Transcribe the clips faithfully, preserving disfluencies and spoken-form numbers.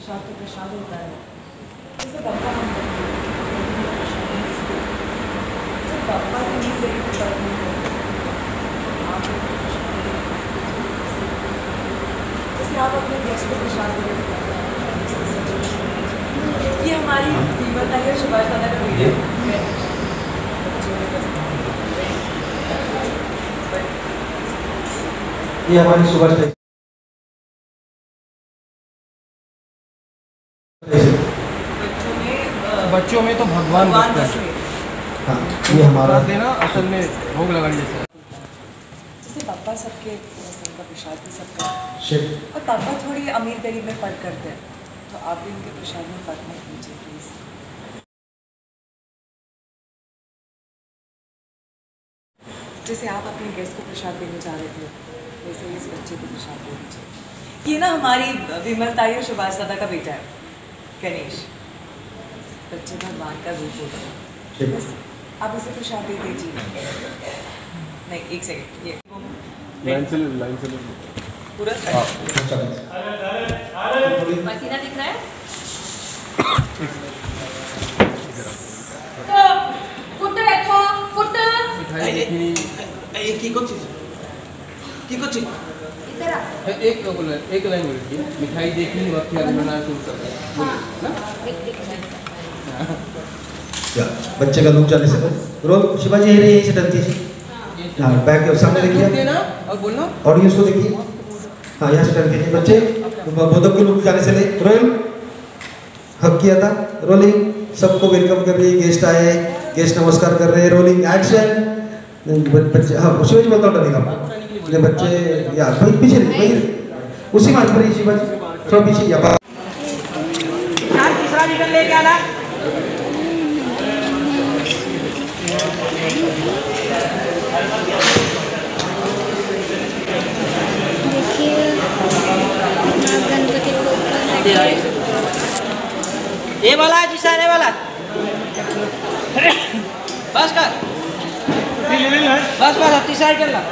प्रसाद तो प्रसाद होता है। जैसे पापा हम जब पापा की नहीं गई तो जैसे आप अपने गेस्ट को प्रसाद दे, ये हमारी दीवार है सुभाष दादा का वीडियो है। ये हमारी सुभाष बच्चों में बच्चों में तो भगवान भगवान बसते हैं। हाँ, ये हमारा देना असल में भोग लगाने जैसा। जैसे पापा सबके का प्रसाद भी सबका, शिव और पापा थोड़ी अमीर गरीब में फ़र्क करते हैं, तो आप भी उनके प्रसाद में फ़र्क नहीं कीजिए प्लीज़। जैसे आप अपने गेस्ट को प्रसाद देने जा रहे थे, वैसे ही इस बच्चे को प्रसाद दे दीजिए। ये ना हमारी विमल ताई और सुभाष दादा का बेटा है गणेश। बच्चे भगवान का रूप होता है, बस आप उसे प्रसाद दे दीजिए। नहीं, एक सेकंड, ये लाइन से लाइन से पूरा पसीना दिख रहा है? फुट बैठो, फुट। एक की कुछ की कुछ इधर आ। एक बोला एक लाइन बोली मिठाई देखी वक्त याद बनाना शुरू कर रहे हैं ना। एक एक क्या बच्चे का लुक जाने से रोल शिवाजी यही रही से डरती है। हाँ, बैक के सामने देखिए ना और बोलना ऑडियंस को देखिए। हाँ, यहाँ से टर्न कीजिए बच्चे, बोधक के लुक जाने से ले रोल हक किया था। रोलिंग, सबको वेलकम कर रही है, गेस्ट आए, गेस्ट नमस्कार कर रहे हैं। Rolling action. बच्चे हाँ शिवाजी बोलता हूँ डरेगा ये बच्चे यार भाई पीछे भाई उसी मार्ग पर ही शिवाजी थोड़ा पीछे या तीसरा रिटर्न लेके आना। गणपति को ये वाला है जिसा ये वाला बस कर बस बस तीसरा रिटर्न ला।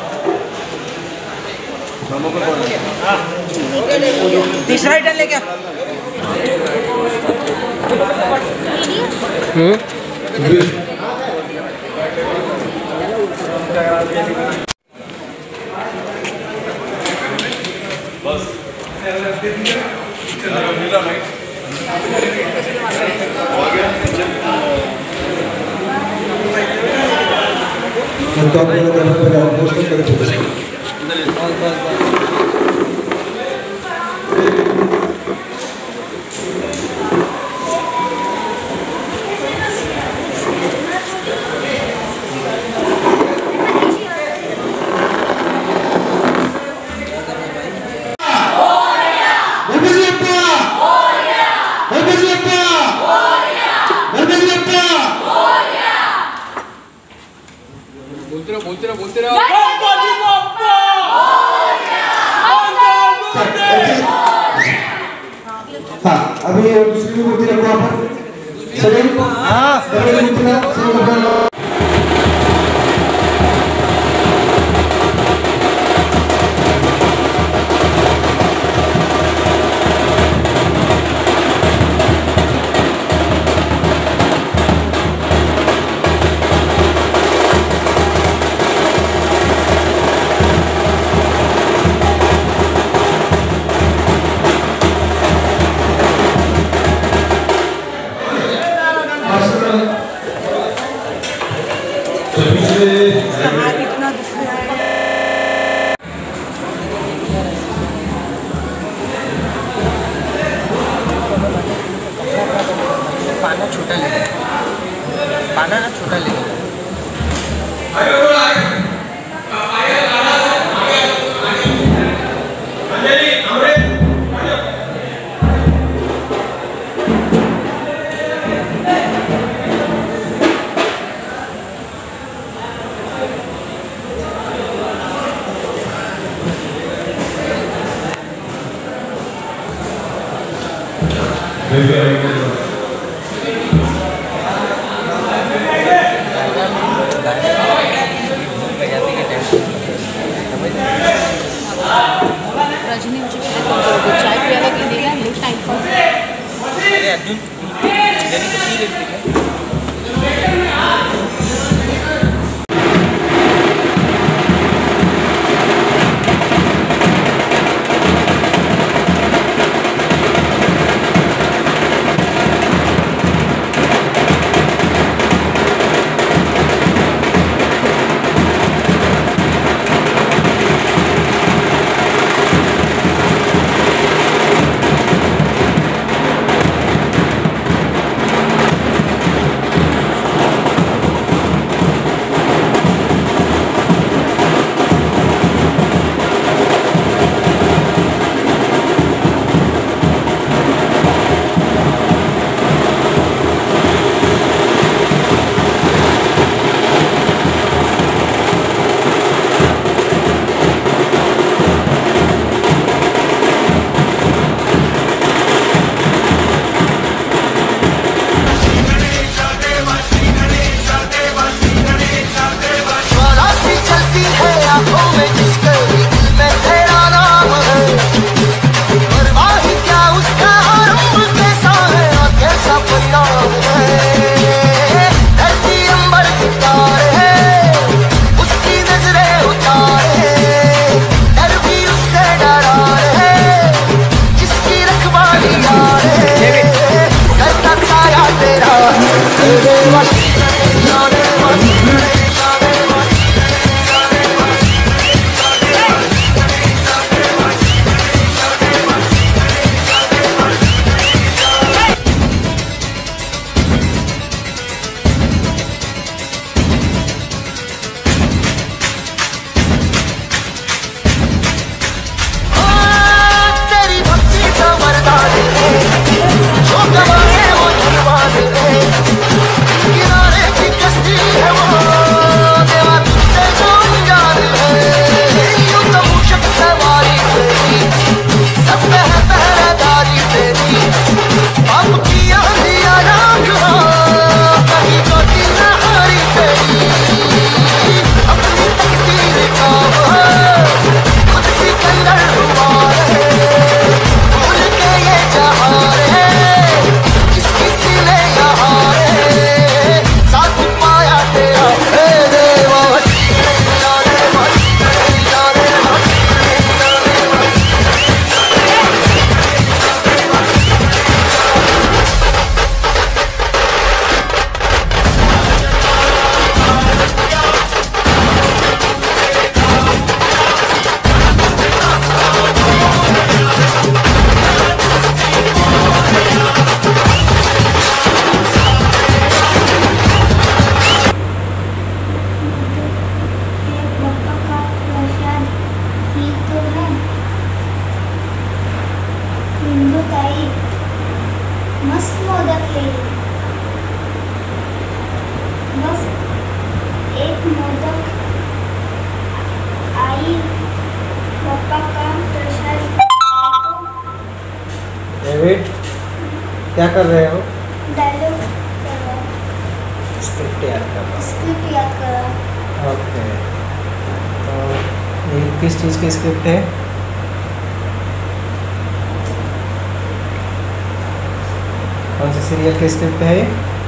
तीसरा रिटर्न लेके आ। बस तो आप लोग पोस्टर कर छोटे बोलते रहो बोलते रहो बोलते रहो। हाँ, अभी दूसरी मूर्ति रखो आप सभी। हाँ, कितना दुख रहा है। पाना छोटा ले पाना ना छोटा ले रजनी मुझे चाय पिया के देगा टाइम पर। ये अर्जुन जरी तो पी लेते हैं। मस्त मोदक है। बस एक मोदक आई पापा का प्रसाद। डेविड क्या कर रहे हो? डायलॉग कर रहा। स्क्रिप्ट याद कर रहा। स्क्रिप्ट याद कर रहा। ओके, तो ये किस चीज़ की स्क्रिप्ट है? कौन से सीरियल की स्क्रिप्ट है?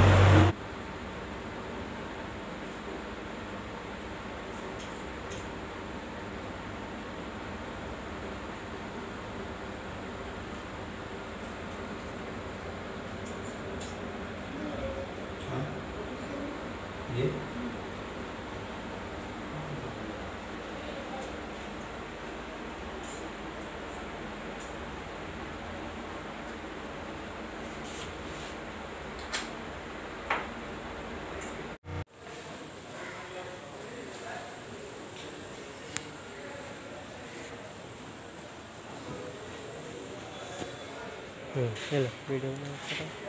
ये चलो वीडियो में